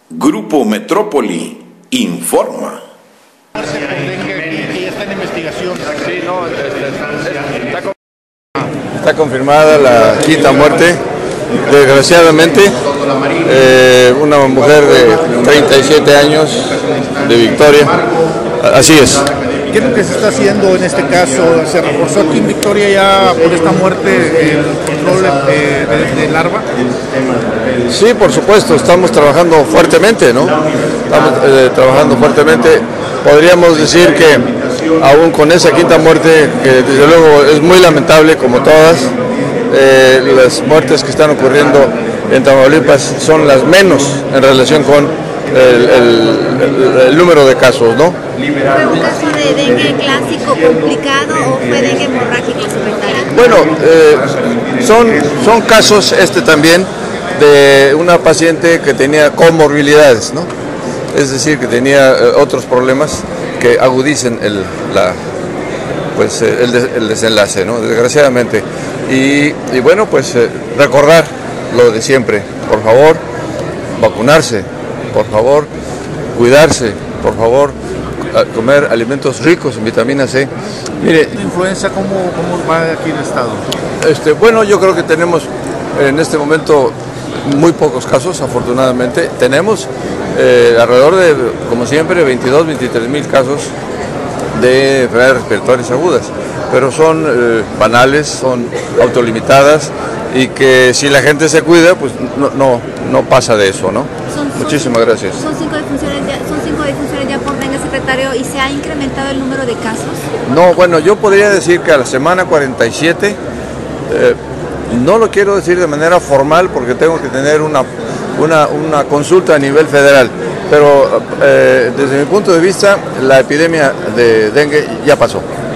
Grupo Metrópoli informa. Que ya está en investigación. Sí, no, está confirmada la quinta muerte, desgraciadamente, una mujer de 37 años de Victoria, así es. ¿Qué es lo que se está haciendo en este caso? ¿Se reforzó aquí en Victoria ya por esta muerte el control de larva? Sí, por supuesto, estamos trabajando fuertemente, ¿no? Estamos trabajando fuertemente. Podríamos decir que aún con esa quinta muerte, que desde luego es muy lamentable como todas, las muertes que están ocurriendo en Tamaulipas son las menos en relación con el número de casos, ¿no? ¿Fue un caso de dengue clásico complicado o fue dengue hemorrágico, secretario? Bueno, son casos también de una paciente que tenía comorbilidades, ¿no? Es decir, que tenía otros problemas que agudicen el desenlace, ¿no? Desgraciadamente. Y bueno, pues recordar lo de siempre, por favor, vacunarse, por favor, cuidarse, por favor, comer alimentos ricos en vitamina C. Mire, ¿La influenza cómo va aquí en el estado? Bueno, yo creo que tenemos en este momento muy pocos casos, afortunadamente. Tenemos alrededor de, como siempre, 22, 23 mil casos de enfermedades respiratorias agudas, pero son banales, son autolimitadas y que si la gente se cuida, pues no pasa de eso, ¿no? Muchísimas gracias. Son cinco defunciones ya por dengue, secretario, y se ha incrementado el número de casos. No, bueno, yo podría decir que a la semana 47, no lo quiero decir de manera formal porque tengo que tener una consulta a nivel federal, pero desde mi punto de vista la epidemia de dengue ya pasó.